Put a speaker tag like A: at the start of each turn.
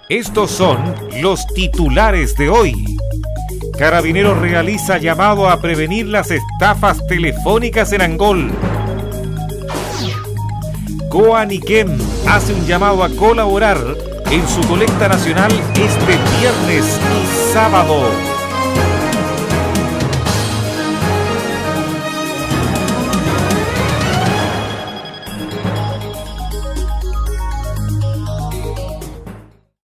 A: Estos son los titulares de hoy. Carabineros realiza llamado a prevenir las estafas telefónicas en Angol. Coaniquem hace un llamado a colaborar en su colecta nacional este viernes y sábado.